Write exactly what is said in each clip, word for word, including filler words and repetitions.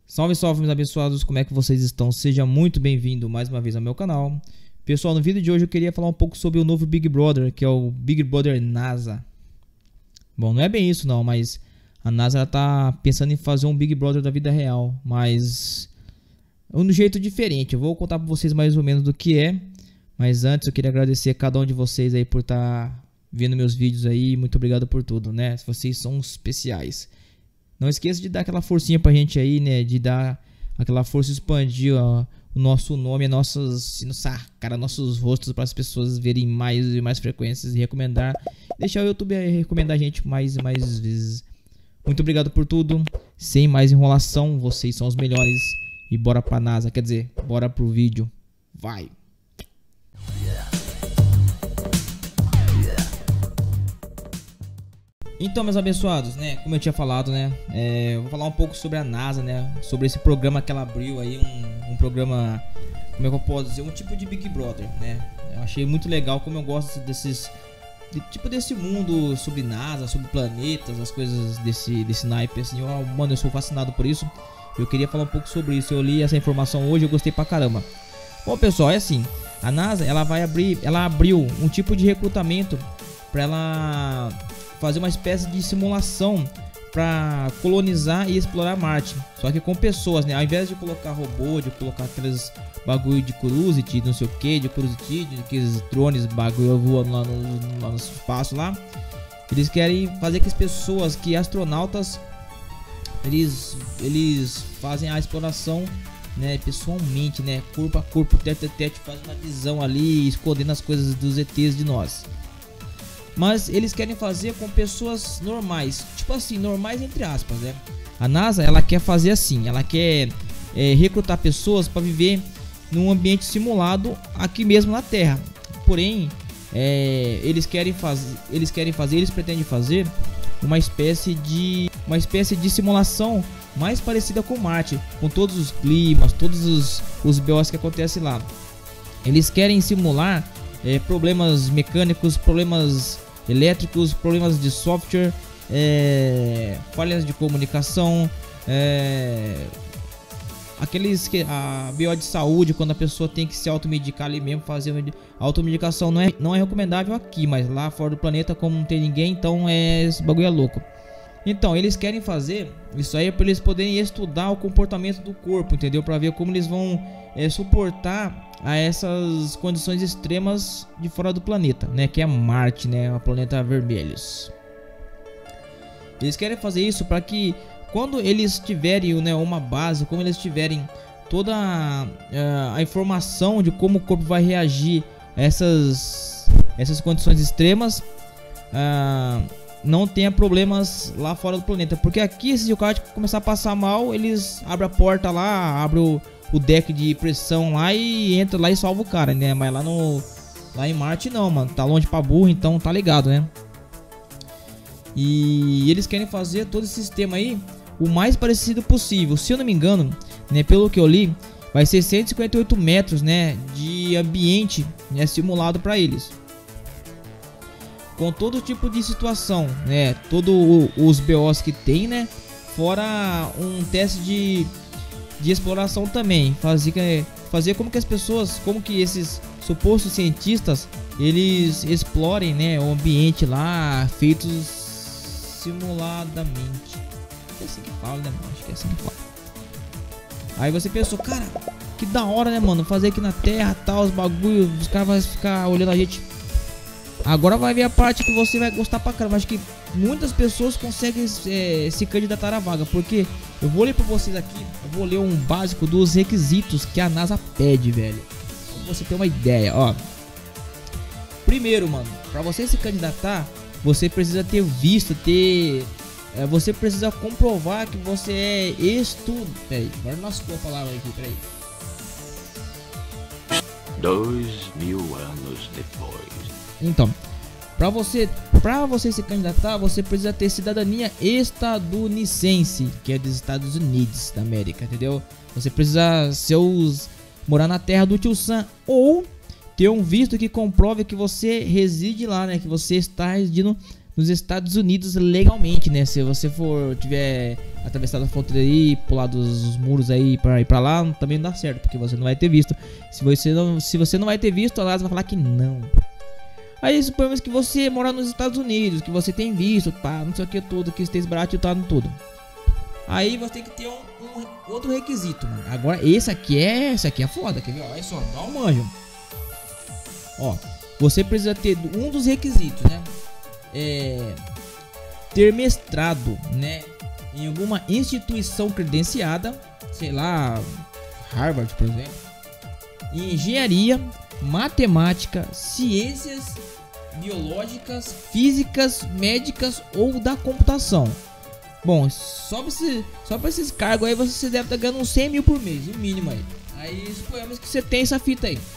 Salve, salve, meus abençoados, como é que vocês estão? Seja muito bem-vindo mais uma vez ao meu canal. Pessoal, no vídeo de hoje eu queria falar um pouco sobre o novo Big Brother, que é o Big Brother NASA. Bom, não é bem isso não, mas a NASA ela tá pensando em fazer um Big Brother da vida real, mas um jeito diferente. Eu vou contar para vocês mais ou menos do que é, mas antes eu queria agradecer a cada um de vocês aí por estar tá vendo meus vídeos aí. Muito obrigado por tudo, né? Vocês são especiais. Não esqueça de dar aquela forcinha pra gente aí, né? De dar aquela força, expandir ó, o nosso nome, nossos, nossa cara, nossos rostos para as pessoas verem mais e mais frequências e recomendar. Deixar o YouTube recomendar a gente mais e mais vezes. Muito obrigado por tudo. Sem mais enrolação, vocês são os melhores. E bora pra NASA, quer dizer, bora pro vídeo. Vai! Então, meus abençoados, né, como eu tinha falado, né, é, eu vou falar um pouco sobre a NASA, né, sobre esse programa que ela abriu aí, um, um programa, como é que eu posso dizer, um tipo de Big Brother, né, eu achei muito legal, como eu gosto desses, de, tipo desse mundo sobre NASA, sobre planetas, as coisas desse, desse naipe, assim, eu, mano, eu sou fascinado por isso, eu queria falar um pouco sobre isso, eu li essa informação hoje, eu gostei pra caramba. Bom, pessoal, é assim, a NASA, ela vai abrir, ela abriu um tipo de recrutamento pra ela fazer uma espécie de simulação para colonizar e explorar Marte, só que com pessoas, né? Ao invés de colocar robô, de colocar aqueles bagulho de Curiosity, não sei o que, de Curiosity, aqueles drones, bagulho voando lá no, lá no espaço lá, eles querem fazer que as pessoas, que astronautas, eles, eles fazem a exploração, né? Pessoalmente, né? Corpo a corpo, tete a tete, fazem uma visão ali, escondendo as coisas dos E Tês de nós. Mas eles querem fazer com pessoas normais, tipo assim, normais entre aspas, né? A NASA, ela quer fazer assim, ela quer é, recrutar pessoas para viver num ambiente simulado aqui mesmo na Terra. Porém, é, eles querem fazer, eles querem fazer, eles pretendem fazer uma espécie de uma espécie de simulação mais parecida com Marte, com todos os climas, todos os os B Os que acontecem lá. Eles querem simular é, problemas mecânicos, problemas elétricos, problemas de software, é, falhas de comunicação, é, aqueles que a B O de saúde, quando a pessoa tem que se automedicar ali mesmo, fazer a automedicação não é, não é recomendável aqui, mas lá fora do planeta, como não tem ninguém, então é, esse bagulho é louco. Então eles querem fazer isso aí para eles poderem estudar o comportamento do corpo, entendeu? Para ver como eles vão é, suportar a essas condições extremas de fora do planeta, né? Que é Marte, né? O planeta vermelhos. Eles querem fazer isso para que quando eles tiverem, né, uma base, como eles tiverem toda a, a informação de como o corpo vai reagir a essas, essas condições extremas, a, não tenha problemas lá fora do planeta. Porque aqui, se o cara começar a passar mal, eles abrem a porta lá, abrem o, o deck de pressão lá e entra lá e salva o cara, né? Mas lá no lá em Marte não, mano, tá longe pra burro, então tá ligado, né? E eles querem fazer todo esse sistema aí o mais parecido possível. Se eu não me engano, né, pelo que eu li, vai ser cento e cinquenta e oito metros, né, de ambiente, né, simulado para eles, com todo tipo de situação, né, todos os B Os que tem, né, fora um teste de, de exploração também, fazer, fazer como que as pessoas, como que esses supostos cientistas, eles explorem, né, o ambiente lá, feitos simuladamente. É assim que fala, né, mano? Acho que é assim que fala. Aí você pensou, cara, que da hora, né, mano, fazer aqui na Terra, tal, os bagulhos, os caras vão ficar olhando a gente. Agora vai ver a parte que você vai gostar pra caramba. Acho que muitas pessoas conseguem é, se candidatar à vaga, porque eu vou ler pra vocês aqui, eu vou ler um básico dos requisitos que a NASA pede, velho, pra você ter uma ideia, ó. Primeiro, mano, pra você se candidatar, você precisa ter visto, ter... É, você precisa comprovar que você é estudo... Peraí, agora não ficou a palavra aqui, peraí. Dois mil anos depois. Então, pra você, pra você se candidatar, você precisa ter cidadania estadunidense, que é dos Estados Unidos da América, entendeu? Você precisa ser os, morar na terra do tio Sam, ou ter um visto que comprove que você reside lá, né? Que você está residindo nos Estados Unidos legalmente, né? Se você for tiver atravessado a fronteira aí, pular dos muros aí pra ir pra lá, também não dá certo, porque você não vai ter visto. Se você não, se você não vai ter visto, a NASA vai falar que não. Aí suponhamos que você mora nos Estados Unidos, que você tem visto, pá, não sei o que tudo, que esteja barato e tá no tudo. Aí você tem que ter um, um outro requisito, mano. Agora esse aqui é, esse aqui é foda, quer ver? Olha só, dá um manjo. Ó, você precisa ter um dos requisitos, né? É, ter mestrado, né, em alguma instituição credenciada, sei lá, Harvard, por exemplo, em engenharia, matemática, ciências biológicas, físicas, médicas ou da computação. Bom, só pra, esse, só pra esses cargos aí você deve estar ganhando uns cem mil por mês, o mínimo aí. Aí suponhamos que você tem essa fita aí.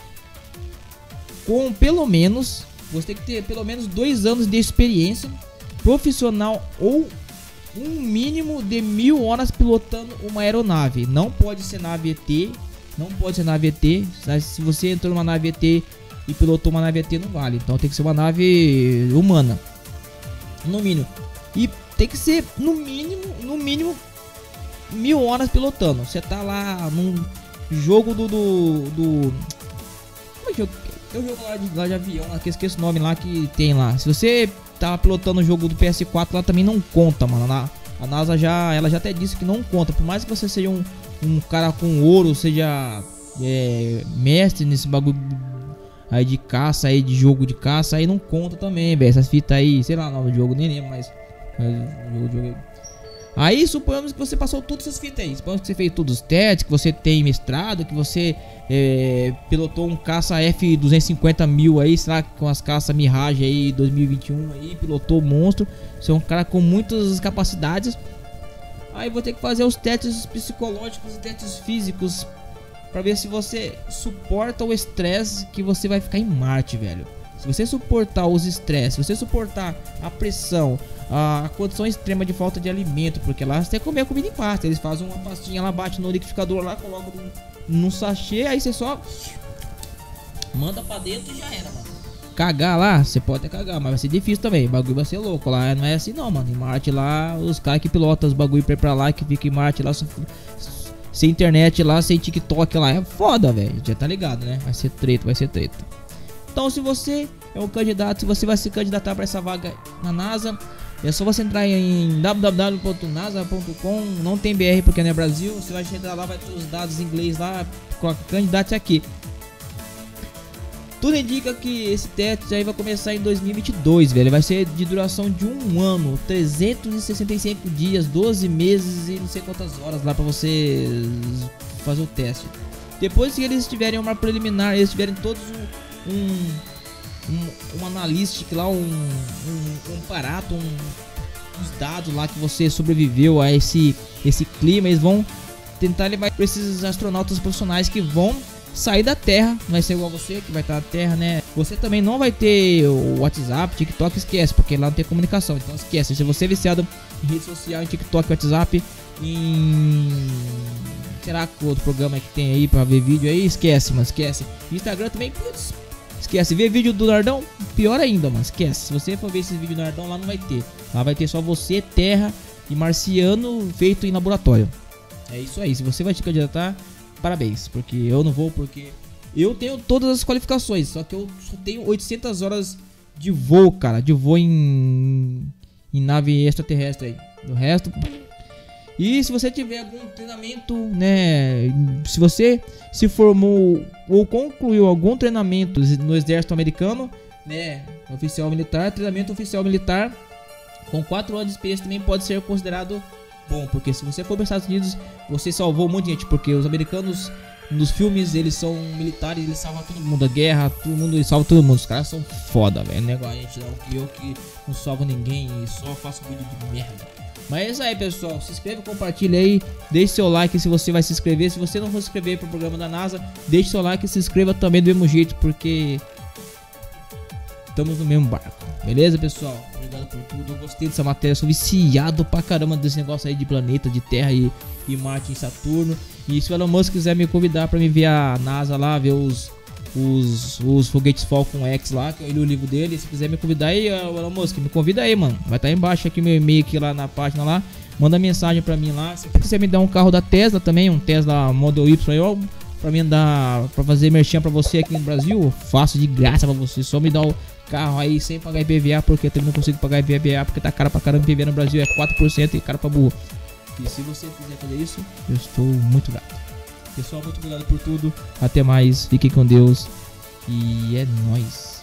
Com pelo menos, você tem que ter pelo menos dois anos de experiência profissional ou um mínimo de mil horas pilotando uma aeronave. Não pode ser nave E T, não pode ser nave E T. Se você entrou numa nave E T e pilotou uma nave E T, não vale. Então tem que ser uma nave humana, no mínimo. E tem que ser no mínimo, no mínimo mil horas pilotando. Você tá lá num jogo do do, do... Como é que eu... Tem um jogo lá de, lá de avião, lá, que eu esqueço o nome lá que tem lá. Se você tá pilotando o jogo do P S quatro lá, também não conta, mano. A, a NASA já, ela já até disse que não conta. Por mais que você seja um, um cara com ouro, seja é, mestre nesse bagulho aí de caça, aí de jogo de caça, aí não conta também, velho. Essas fitas aí, sei lá o nome do jogo, nem lembro, mas... mas jogo, jogo... Aí suponhamos que você passou todas essas fitas aí. Suponhamos que você fez todos os testes, que você tem mestrado, que você é, pilotou um caça F duzentos e cinquenta mil aí, sei lá, com as caças Mirage aí dois mil e vinte e um aí, pilotou o monstro. Você é um cara com muitas capacidades. Aí vou ter que fazer os testes psicológicos e testes físicos pra ver se você suporta o estresse que você vai ficar em Marte, velho. Se você suportar os estresses, se você suportar a pressão, a condição extrema de falta de alimento, porque lá você tem que comer a comida em pasta. Eles fazem uma pastinha lá, bate no liquidificador lá, colocam num, num sachê, aí você só manda pra dentro e já era, mano. Cagar lá, você pode até cagar, mas vai ser difícil também. O bagulho vai ser louco lá, não é assim não, mano. Em Marte lá, os caras que pilotam os bagulho pra ir pra lá, que fica em Marte lá, sem internet lá, sem TikTok lá, é foda, velho. Já tá ligado, né? Vai ser treta, vai ser treta. Então, se você é um candidato, se você vai se candidatar para essa vaga na NASA, é só você entrar em w w w ponto nasa ponto com. Não tem B R porque não é Brasil. Você vai chegar lá, vai ter os dados em inglês lá, candidato aqui. Tudo indica que esse teste aí vai começar em dois mil e vinte e dois, velho. Vai ser de duração de um ano, trezentos e sessenta e cinco dias, doze meses e não sei quantas horas lá para você fazer o teste. Depois que eles tiverem uma preliminar, eles tiverem todos um, um, um, um analístico lá, um, um, um aparato, um, uns dados lá que você sobreviveu a esse, esse clima, eles vão tentar levar para esses astronautas profissionais que vão sair da Terra. Não vai ser igual você que vai estar na Terra, né? Você também não vai ter o WhatsApp, TikTok, esquece, porque lá não tem comunicação, então esquece. Se você é viciado em rede social, em TikTok, WhatsApp, em... será que outro programa que tem aí pra ver vídeo aí? Esquece, mano, esquece. Instagram também, putz, esquece. Ver vídeo do Nardão, pior ainda, mano, esquece. Se você for ver esses vídeos do Nardão, lá não vai ter. Lá vai ter só você, Terra e marciano feito em laboratório. É isso aí, se você vai te candidatar, parabéns, porque eu não vou, porque eu tenho todas as qualificações, só que eu só tenho oitocentas horas de voo, cara, de voo em, em nave extraterrestre aí. O resto... E se você tiver algum treinamento, né, se você se formou ou concluiu algum treinamento no exército americano, né, oficial militar, treinamento oficial militar, com quatro anos de experiência também pode ser considerado bom, porque se você for para os Estados Unidos, você salvou um monte de gente, porque os americanos nos filmes, eles são militares, eles salvam todo mundo da guerra, todo mundo, eles salvam todo mundo, os caras são foda, velho, não é igual a gente não, que eu que não salvo ninguém e só faço vídeo de merda. Mas é isso aí, pessoal, se inscreva, compartilha aí, deixe seu like se você vai se inscrever. Se você não for se inscrever pro programa da NASA, deixe seu like e se inscreva também do mesmo jeito, porque estamos no mesmo barco. Beleza, pessoal? Obrigado por tudo, eu gostei dessa matéria, sou viciado pra caramba desse negócio aí de planeta, de Terra e, e Marte e Saturno. E se o Elon Musk quiser me convidar pra me ver a NASA lá, ver os, os, os foguetes Falcon X lá, que eu li o livro dele. Se quiser me convidar aí, Elon Musk, me convida aí, mano. Vai estar embaixo aqui meu e-mail aqui lá na página lá. Manda mensagem pra mim lá. Se quiser me dar um carro da Tesla também, um Tesla Model Y aí, ó, pra mim dar, pra fazer merchan pra você aqui no Brasil, faço de graça pra você. Só me dá o carro aí sem pagar I P V A, porque eu também não consigo pagar I P V A, porque tá caro pra caramba. I P V A no Brasil é quatro por cento e caro pra burro. E se você quiser fazer isso, eu estou muito grato. Pessoal, muito obrigado por tudo. Até mais, fiquem com Deus. E é nóis.